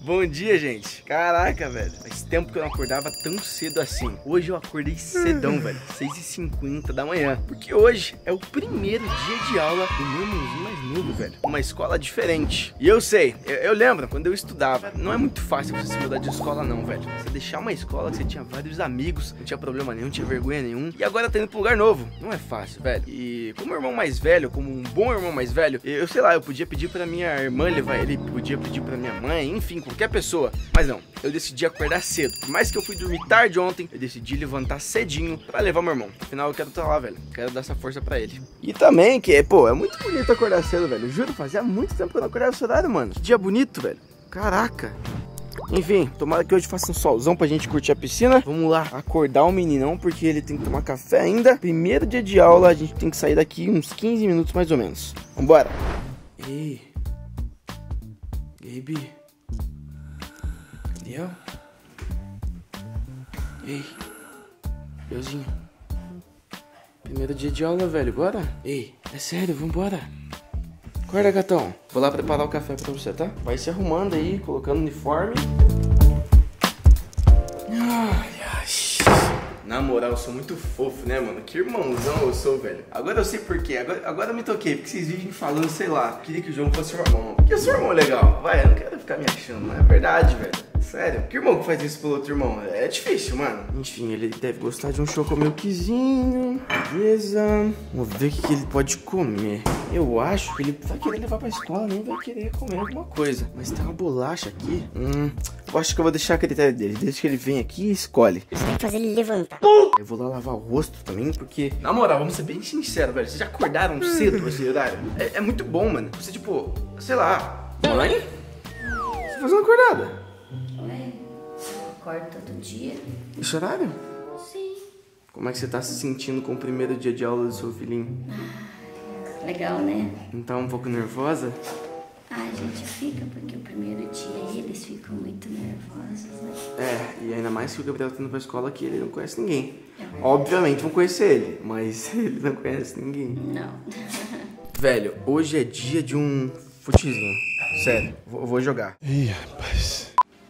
Bom dia, gente. Caraca, velho. Faz tempo que eu não acordava tão cedo assim. Hoje eu acordei cedão, velho. 6h50 da manhã. Porque hoje é o primeiro dia de aula do meu irmãozinho mais novo, velho. Uma escola diferente. E eu sei, eu lembro, quando eu estudava, não é muito fácil você se mudar de escola não, velho. Você deixar uma escola que você tinha vários amigos, não tinha problema nenhum, não tinha vergonha nenhum. E agora tá indo pra um lugar novo. Não é fácil, velho. E como irmão mais velho, como um bom irmão mais velho, eu sei lá, eu podia pedir pra minha irmã levar ele, podia pedir pra minha mãe, enfim, qualquer pessoa. Mas não, eu decidi acordar cedo. Por mais que eu fui dormir tarde ontem, eu decidi levantar cedinho pra levar meu irmão. Afinal, eu quero estar lá, velho. Quero dar essa força pra ele. E também que, pô, é muito bonito acordar cedo, velho. Juro, fazia muito tempo que eu não acordava esse horário, mano. Que dia bonito, velho. Caraca. Enfim, tomara que hoje faça um solzão pra gente curtir a piscina. Vamos lá acordar o meninão, porque ele tem que tomar café ainda. Primeiro dia de aula, a gente tem que sair daqui uns 15 minutos mais ou menos. Vambora. Ei, Gaby. Gabriel? Ei, Beuzinho. Primeiro dia de aula, velho, bora? Ei, é sério, vambora. Acorda, gatão. Vou lá preparar o café pra você, tá? Vai se arrumando aí, colocando uniforme. Ai, ai. Na moral, eu sou muito fofo, né, mano? Que irmãozão eu sou, velho. Agora eu sei por quê. Agora eu me toquei. Porque vocês vivem falando, sei lá. Queria que o João fosse seu irmão. Porque o seu irmão é legal. Vai, eu não quero ficar me achando. Não é verdade, velho. Sério. Que irmão que faz isso pelo outro irmão? É difícil, mano. Enfim, ele deve gostar de um chocomilkzinho. Beleza. Vamos ver o que ele pode comer. Eu acho que ele vai querer levar pra escola, nem vai querer comer alguma coisa. Mas tem uma bolacha aqui. Eu acho que eu vou deixar a critério dele. Desde que ele vem aqui e escolhe. Você tem que fazer ele levantar. Eu vou lá lavar o rosto também, porque... Na moral, vamos ser bem sinceros, velho. Vocês já acordaram cedo pra esse horário? É muito bom, mano. Você, tipo, sei lá... Mãe? Você tá fazendo acordada? Ué, eu acordo todo dia. Esse horário? Sim. Como é que você tá se sentindo com o primeiro dia de aula do seu filhinho? Legal, né? Não tá um pouco nervosa? A gente fica, porque o primeiro dia eles ficam muito nervosos, né? É, e ainda mais que o Gabriel tá indo pra escola que ele não conhece ninguém. Obviamente vão conhecer ele, mas ele não conhece ninguém. Não. Velho, hoje é dia de um futezinho. Sério, vou jogar. Ih, rapaz.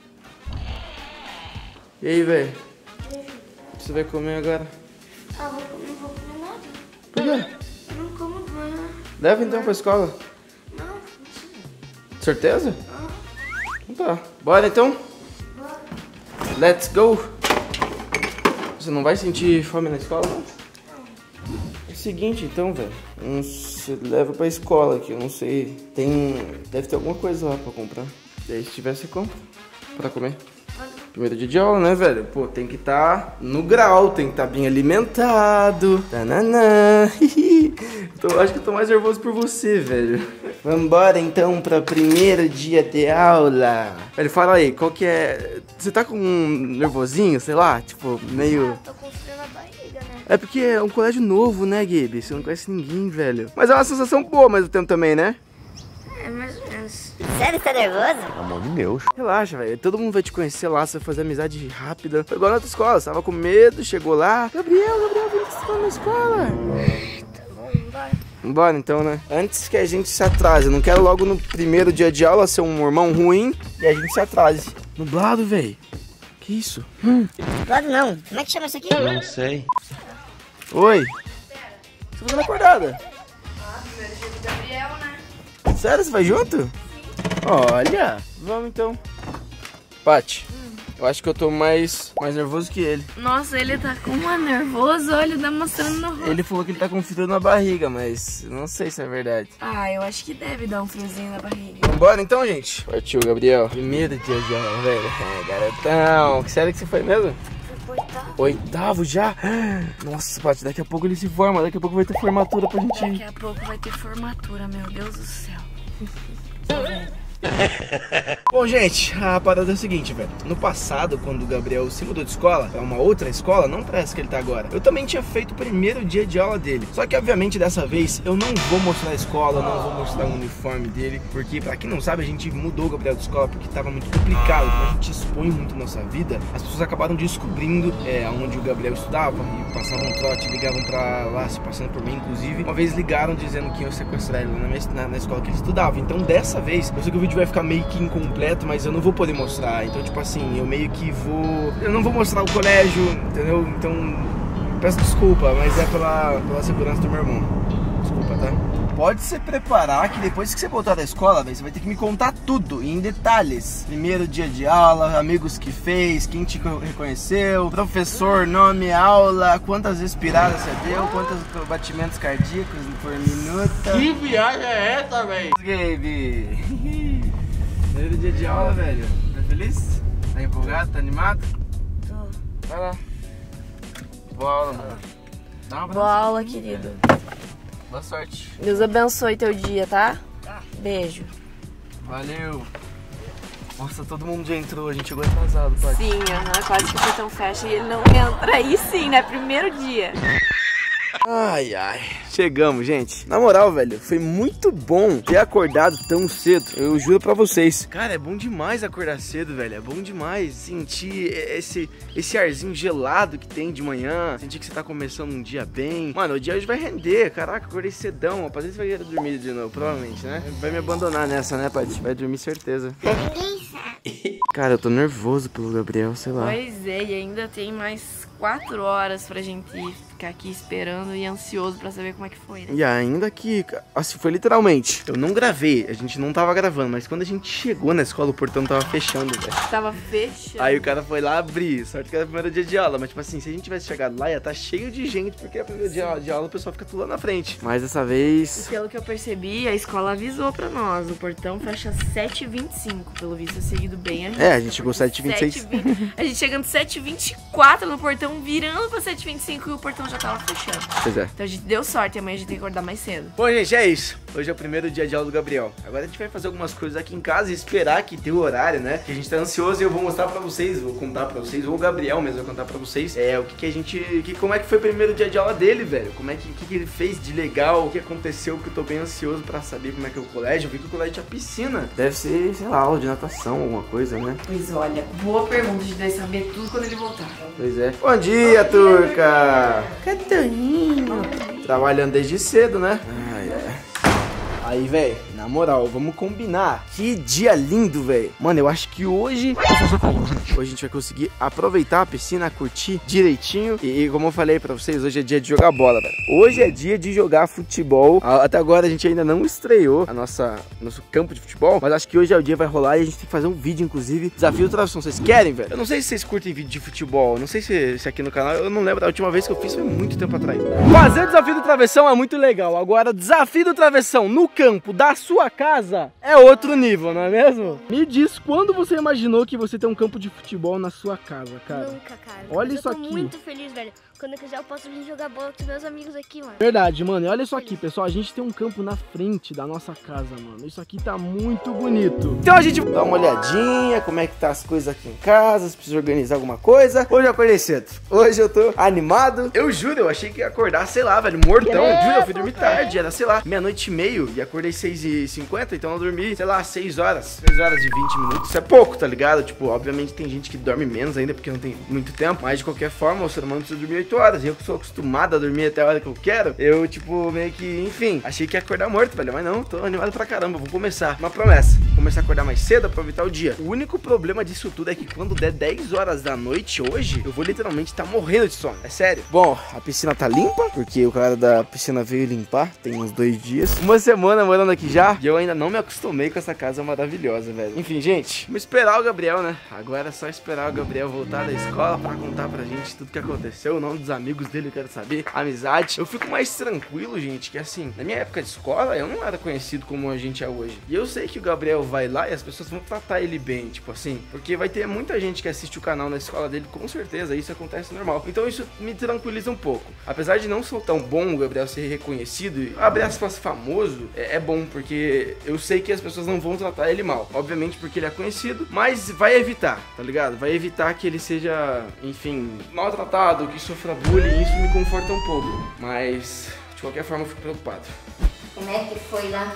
E aí, velho? O que você vai comer agora? Ah, não vou comer nada. Por quê? Eu não como banho. Leva então pra escola. Não, não. Certeza? Então tá. Bora então? Let's go! Você não vai sentir fome na escola, não? É o seguinte então, velho. Você leva pra escola aqui, eu não sei. Deve ter alguma coisa lá pra comprar. E aí se tiver, você compra pra comer. Primeiro dia de aula, né, velho? Pô, tem que estar no grau, tem que estar bem alimentado. Tananã. Acho que eu tô mais nervoso por você, velho. Vambora, então, pra primeiro dia de aula. Velho, fala aí, qual que é... Você tá com um nervosinho, sei lá? Tipo, meio... Tô com frio na barriga, né? É porque é um colégio novo, né, Gaby? Você não conhece ninguém, velho. Mas é uma sensação boa ao mesmo tempo também, né? É mais ou menos. Sério, tá nervoso? Amor de Deus. Relaxa, velho. Todo mundo vai te conhecer lá, você vai fazer amizade rápida. Foi igual na outra escola, você tava com medo, chegou lá. Gabriel, vem estudar na escola. Tá bom, bora. Vambora então, né? Antes que a gente se atrase, eu não quero logo no primeiro dia de aula ser um irmão ruim e a gente se atrase. Nublado, velho. Que isso? Claro não. Como é que chama isso aqui? Não sei. Oi. Você tá fazendo acordada? Primeiro dia do Gabriel, né? Sério, você vai junto? Sim. Olha. Vamos então. Paty, eu acho que eu tô mais nervoso que ele. Nossa, ele tá com uma nervoso, olha, tá mostrando no rosto. Ele falou que ele tá com frio na barriga, mas não sei se é verdade. Ah, eu acho que deve dar um friozinho na barriga. Vambora então, gente? Partiu, Gabriel. Primeiro dia de aula, velho. Garotão. Que série que você foi mesmo? Foi oitavo. Oitavo já? Nossa, Paty, daqui a pouco ele se forma. Daqui a pouco vai ter formatura pra gente Daqui ir. a pouco vai ter formatura, meu Deus do céu. Bom, gente, a parada é o seguinte, velho. No passado, quando o Gabriel se mudou de escola pra uma outra escola, não pra essa que ele tá agora, eu também tinha feito o primeiro dia de aula dele. Só que, obviamente, dessa vez, eu não vou mostrar a escola, não vou mostrar o uniforme dele, porque, pra quem não sabe, a gente mudou o Gabriel de escola porque tava muito complicado. Como a gente expõe muito a nossa vida, as pessoas acabaram descobrindo onde o Gabriel estudava e passavam um trote, ligavam pra lá, se passando por mim, inclusive. Uma vez ligaram dizendo que iam sequestrar ele na escola que ele estudava. Então, dessa vez, eu sei que o vídeo vídeo vai ficar meio que incompleto, mas eu não vou poder mostrar. Então, tipo assim, eu meio que vou... Eu não vou mostrar o colégio, entendeu? Então, peço desculpa, mas é pela segurança do meu irmão. Desculpa, tá? Pode se preparar que depois que você voltar da escola, véio, você vai ter que me contar tudo, em detalhes. Primeiro dia de aula, amigos que fez, quem te reconheceu, professor, nome, aula, quantas respiradas você deu, quantos batimentos cardíacos por minuto. Que viagem é essa, velho? Gabe, primeiro dia de aula, velho. Tá feliz? Tá empolgado? Tá animado? Tô. Vai lá. Boa aula, mano. Dá um abraço. Boa aula, querido. Boa sorte. Deus abençoe teu dia, tá? Beijo. Valeu. Nossa, todo mundo já entrou, a gente chegou atrasado, pai. Sim, quase que o portão fecha e ele não entra. Aí sim, né? Primeiro dia. Ai, ai. Chegamos, gente. Na moral, velho, foi muito bom ter acordado tão cedo. Eu juro pra vocês. Cara, é bom demais acordar cedo, velho. É bom demais sentir esse arzinho gelado que tem de manhã. Sentir que você tá começando um dia bem. Mano, o dia hoje vai render. Caraca, acordei cedão. Rapaz, você vai ir dormir de novo, provavelmente, né? Vai me abandonar nessa, né, pai? Vai dormir, certeza. Cara, eu tô nervoso pelo Gabriel, sei lá. Pois é, e ainda tem mais 4 horas pra gente ficar aqui esperando e ansioso pra saber como é que foi, né? E ainda que, assim, foi literalmente. Eu não gravei, a gente não tava gravando, mas quando a gente chegou na escola, o portão tava fechando, velho. Tava fechando. Aí o cara foi lá abrir, sorte que era o primeiro dia de aula. Mas, tipo assim, se a gente tivesse chegado lá, ia estar cheio de gente, porque é o primeiro dia de aula, o pessoal fica tudo lá na frente. Mas dessa E vez... pelo que eu percebi, a escola avisou pra nós. O portão fecha às 7h25, pelo visto, seguido bem a gente. É, a gente chegou 7h26. A gente chegando 7h24 no portão, virando pra 7h25 e o portão já tava fechando. Pois é. Então a gente deu sorte, amanhã a gente tem que acordar mais cedo. Bom, gente, é isso. Hoje é o primeiro dia de aula do Gabriel. Agora a gente vai fazer algumas coisas aqui em casa e esperar que tenha o horário, né? Que a gente tá ansioso e eu vou mostrar pra vocês, vou contar pra vocês, ou o Gabriel mesmo vai contar pra vocês, o que a gente... como é que foi o primeiro dia de aula dele, velho? Como é que ele fez de legal, o que aconteceu, que eu tô bem ansioso pra saber como é que é o colégio. Eu vi que o colégio tinha piscina. Deve ser, sei lá, aula de natação, alguma coisa, né? Pois olha, boa pergunta, a gente vai saber tudo quando ele voltar. Pois é. Bom dia, turca! Catoninho! Trabalhando desde cedo, né? Ai, ai. Aí, velho, na moral, vamos combinar. Que dia lindo, velho. Mano, eu acho que hoje a gente vai conseguir aproveitar a piscina, curtir direitinho. E como eu falei pra vocês, hoje é dia de jogar bola, velho. Hoje é dia de jogar futebol. Até agora a gente ainda não estreou nosso campo de futebol, mas acho que hoje é o dia, vai rolar e a gente tem que fazer um vídeo, inclusive, desafio do travessão. Vocês querem, velho? Eu não sei se vocês curtem vídeo de futebol, não sei se aqui no canal, eu não lembro da última vez que eu fiz, foi muito tempo atrás. Fazer desafio do travessão é muito legal. Agora, desafio do travessão no campo da sua casa é outro nível, não é mesmo? Me diz, quando você imaginou que você tem um campo de futebol na sua casa, cara? Nunca, cara. Olha Mas isso eu tô aqui. muito feliz, velho. Quando eu quiser eu posso vir jogar bola com os meus amigos aqui, mano. Verdade, mano. E olha isso aqui, pessoal. A gente tem um campo na frente da nossa casa, mano. Isso aqui tá muito bonito. Então a gente dá uma olhadinha, como é que tá as coisas aqui em casa, se precisa organizar alguma coisa. Hoje eu acordei cedo. Hoje eu tô animado. Eu juro, eu achei que ia acordar, sei lá, velho, mortão. Juro, eu fui dormir tarde. Era, sei lá, 00:30 e acordei 6h50. Então eu dormi, sei lá, 6 horas. 6 horas e 20 minutos. Isso é pouco, tá ligado? Tipo, obviamente tem gente que dorme menos ainda, porque não tem muito tempo. Mas de qualquer forma, o ser humano precisa dormir 8 horas. E eu que sou acostumado a dormir até a hora que eu quero, eu, tipo, meio que, enfim, achei que ia acordar morto, velho. Mas não, tô animado pra caramba. Vou começar. Uma promessa. Vou começar a acordar mais cedo, aproveitar o dia. O único problema disso tudo é que quando der 10 horas da noite hoje, eu vou literalmente estar morrendo de sono. É sério. Bom, a piscina tá limpa, porque o cara da piscina veio limpar. Tem uns 2 dias. Uma semana morando aqui já. E eu ainda não me acostumei com essa casa maravilhosa, velho. Enfim, gente, vamos esperar o Gabriel, né? Agora é só esperar o Gabriel voltar da escola pra contar pra gente tudo que aconteceu, o nome dos amigos dele, eu quero saber, amizade. Eu fico mais tranquilo, gente, que assim, na minha época de escola, eu não era conhecido como a gente é hoje. E eu sei que o Gabriel vai lá e as pessoas vão tratar ele bem, tipo assim, porque vai ter muita gente que assiste o canal na escola dele, com certeza, isso acontece normal. Então isso me tranquiliza um pouco. Apesar de não ser tão bom o Gabriel ser reconhecido, e abrir aspas famoso, é bom, porque eu sei que as pessoas não vão tratar ele mal. Obviamente porque ele é conhecido, mas vai evitar, tá ligado? Vai evitar que ele seja, enfim, maltratado, que sofra bullying, isso me conforta um pouco. Mas, de qualquer forma, eu fico preocupado. Como é que foi lá?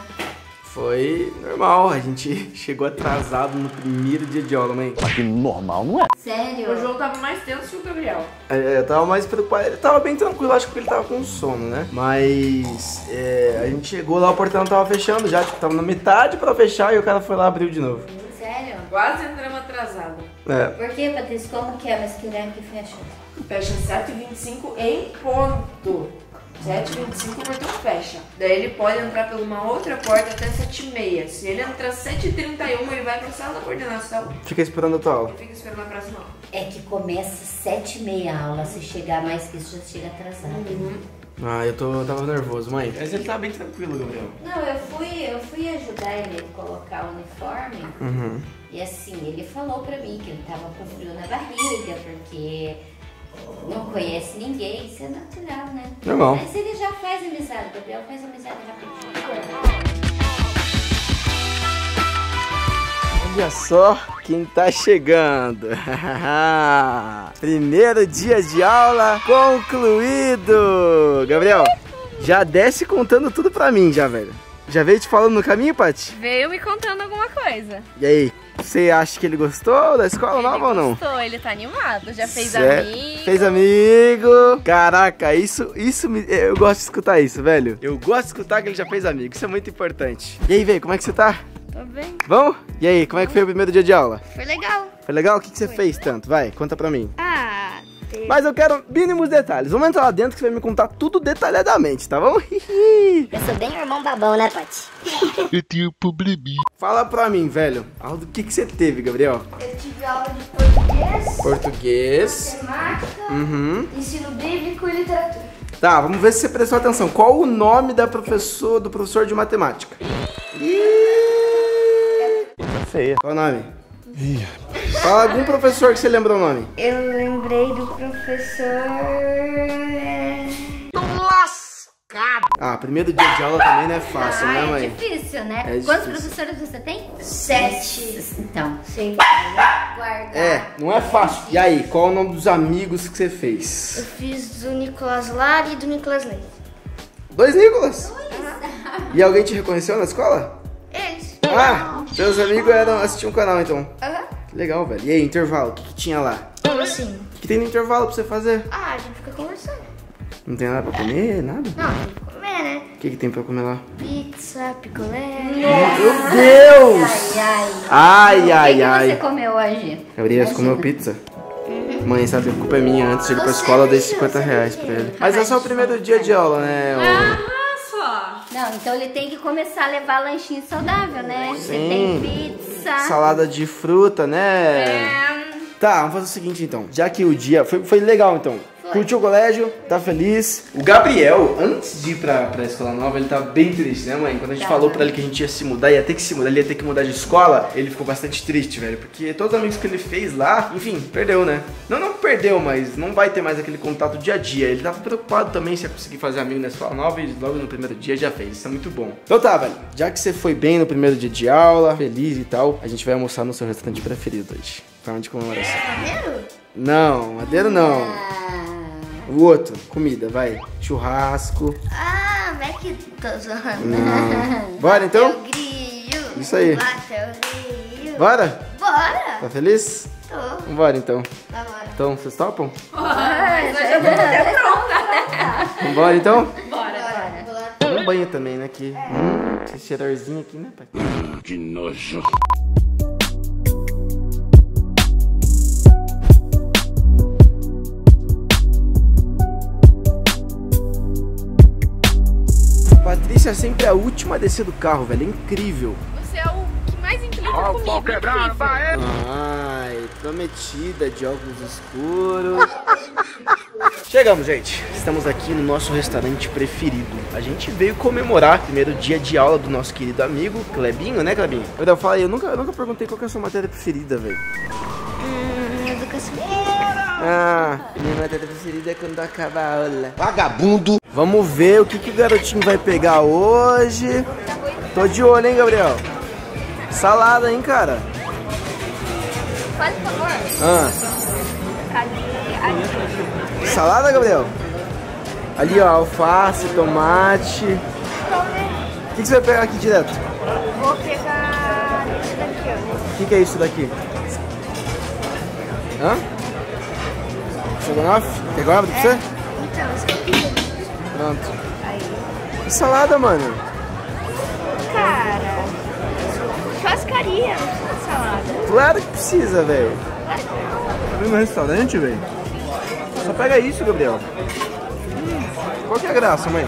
Foi normal, a gente chegou atrasado no primeiro dia de aula, mãe. Mas que normal não é. Sério? O João tava mais tenso que o Gabriel. Eu tava mais preocupado. Ele tava bem tranquilo, acho que ele tava com sono, né? Mas a gente chegou lá, o portão tava fechando já, tipo, tava na metade pra fechar e o cara foi lá e abriu de novo. Sério? Quase entramos atrasado. Por que, Patrícia? Como que é? Mas que horário que fecha? Fecha 7h25 em ponto. 7h25 o portão fecha. Daí ele pode entrar por uma outra porta até 7h30. Se ele entrar 7h31, ele vai pra sala da coordenação Fica esperando a tua aula. e fica esperando a próxima aula. É que começa 7h30 a aula. Se chegar mais que isso, já chega atrasado. Ah, eu tava nervoso, mãe. Mas ele tava bem tranquilo, Gabriel. Não, eu fui ajudar ele a colocar o uniforme. E assim, ele falou pra mim que ele tava com frio na barriga, porque não conhece ninguém, isso é natural, né? Normal. Mas ele já faz amizade, o Gabriel faz amizade rapidinho. Olha só quem tá chegando. Primeiro dia de aula concluído. Gabriel, já desce contando tudo pra mim já, velho. Já veio te falando no caminho, Paty? Veio me contando alguma coisa. E aí, você acha que ele gostou da escola nova ou não? Gostou, ele tá animado, já fez Certo. amigo. Fez amigo. Caraca, eu gosto de escutar isso, velho. Eu gosto de escutar que ele já fez amigo, isso é muito importante. E aí, velho, como é que você tá? Tô bem. Vamos? E aí, como é que foi o primeiro dia de aula? Foi legal. Foi legal? O que você fez tanto? Vai, conta pra mim. Mas Mas eu quero mínimos detalhes. Vamos entrar lá dentro que você vai me contar tudo detalhadamente, tá bom? Eu sou bem irmão babão, né, Paty? Eu tenho probleminha. Fala pra mim, velho. Aula do que você teve, Gabriel? eu tive aula de português, Português. matemática, Uhum. ensino bíblico e literatura. Tá, vamos ver se você prestou atenção. Qual o nome do professor de matemática? Tá feia. Qual o nome? Fala algum professor que você lembra o nome. Eu lembrei do professor... Ah, primeiro dia de aula também não é fácil, né, É mãe? difícil, né? É Quantos difícil. professores você tem? 7. Então, Sim. guarda. É, não é fácil. E aí, qual o nome dos amigos que você Eu fez? fiz do Nicolas Lara e do Nicolas Ney. 2 Nicolas? E alguém te reconheceu na escola? Eles. Ah, seus amigos assistiam o canal então. Que legal, velho. E aí, intervalo, o que tinha lá? Como assim? O que tem no intervalo pra você fazer? Ah, a gente fica conversando. Não tem nada pra comer, nada? Não, tem que comer, né? O que tem pra comer lá? Pizza, picolé. Meu Deus! Ai, O que ai, você ai. comeu hoje? Gabriel, você comeu pizza? Mãe, sabe, a culpa é minha. Antes de ir pra escola, eu dei 50 reais pra ele. Mas é só o primeiro dia de aula, né? Não, então ele tem que começar a levar lanchinho saudável, né? Você Sim. tem pizza. Salada de fruta, né? Tá, vamos fazer o seguinte então. Já que o dia foi legal então. Curtiu o colégio, tá feliz. O Gabriel, antes de ir pra escola nova, ele tava bem triste, né, mãe? Quando a gente falou pra ele que a gente ia se mudar, ia ter que se mudar, ele ia ter que mudar de escola, ele ficou bastante triste, velho. Porque todos os amigos que ele fez lá, enfim, perdeu, né? Não perdeu, mas não vai ter mais aquele contato dia a dia. Ele tava preocupado também se ia conseguir fazer amigo na escola nova e logo no primeiro dia já fez. Isso é muito bom. Então tá, velho. Já que você foi bem no primeiro dia de aula, feliz e tal, a gente vai almoçar no seu restaurante preferido hoje. Forma de comemoração. Madeiro? Não, madeiro não. O outro, comida, vai. Churrasco. Ah, Mac... Tô zoando. Não. Bora então? Bateu o grilho. Isso aí. Bateu o grilho. Bora? Bora. Tá feliz? Tô. Vambora então. Tá bora. Então, vocês topam? Mas eu já vou até pronta. Vambora então? Bora. Toma um banho também, né? Que, esse cheirorzinho aqui, né, pai? Que nojo. Patrícia é sempre a última a descer do carro, velho. É incrível. Você é o que mais implica comigo. Incrível. Ai, prometida de óculos escuros. Chegamos, gente. Estamos aqui no nosso restaurante preferido. A gente veio comemorar o primeiro dia de aula do nosso querido amigo Clebinho, né, Clebinho? Eu falei, eu nunca perguntei qual que é a sua matéria preferida, velho. Educação. Ah, minha matéria preferida é quando acaba a aula. Vagabundo! Vamos ver o que o garotinho vai pegar hoje. Tô de olho, hein, Gabriel? Salada, hein, cara? Faz por favor. Ah, Ali. salada, Gabriel? Ali, ó, alface, tomate. O que você vai pegar aqui direto? Vou pegar isso daqui, ó. O que é isso daqui? Hã? Estrogonofe? Quer que eu abra pra você? Então, isso aqui. Pronto. Aí. Que salada, mano. Cara, churrascaria, salada. Claro que precisa, velho. Claro que não. Vem no restaurante, velho. Só pega isso, Gabriel. Qual que é a graça, mãe?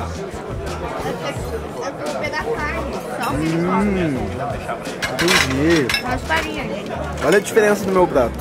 Eu vou pegar carne, só o que ele come. Entendi. Umas farinhas. Olha a diferença do meu prato.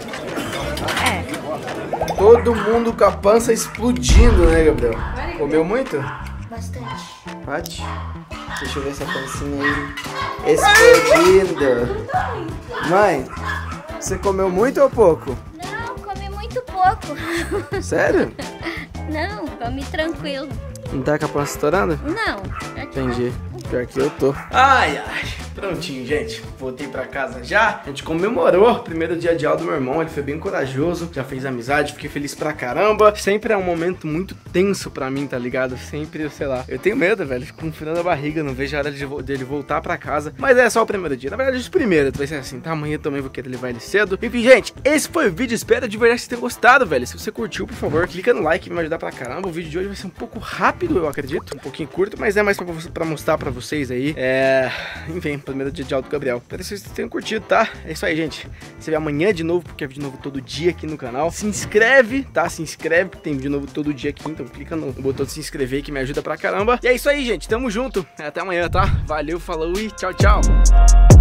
É, Todo mundo com a pança explodindo, né, Gabriel? Comeu muito? bastante. Pati? Deixa eu ver essa pancinha aí. Explodindo. Mãe, você comeu muito ou pouco? Não, comi muito pouco. Sério? Não, comi tranquilo. Não tá com a pança estourando? Não. Entendi. Pior que eu tô. Ai, ai. Prontinho, gente. Voltei pra casa já. A gente comemorou o primeiro dia de aula do meu irmão. Ele foi bem corajoso. Já fez amizade. Fiquei feliz pra caramba. Sempre é um momento muito tenso pra mim, tá ligado? Sempre, sei lá. Eu tenho medo, velho. Fico com frio na barriga. Não vejo a hora dele voltar pra casa. Mas é só o primeiro dia. Na verdade, os primeiros. Vai ser assim, tá? Amanhã também vou querer levar ele cedo. Enfim, gente. Esse foi o vídeo. Espero de verdade que vocês tenham gostado, velho. Se você curtiu, por favor, clica no like. Vai me ajudar pra caramba. O vídeo de hoje vai ser um pouco rápido, eu acredito. Um pouquinho curto. Mas é mais pra mostrar pra vocês aí. Enfim, primeiro dia de aula do Gabriel. Espero que vocês tenham curtido, tá? É isso aí, gente. Se vê amanhã de novo, porque é vídeo novo todo dia aqui no canal. Se inscreve, tá? Se inscreve, porque tem vídeo novo todo dia aqui. Então clica no botão de se inscrever que me ajuda pra caramba. E é isso aí, gente. Tamo junto. Até amanhã, tá? Valeu, falou e tchau, tchau.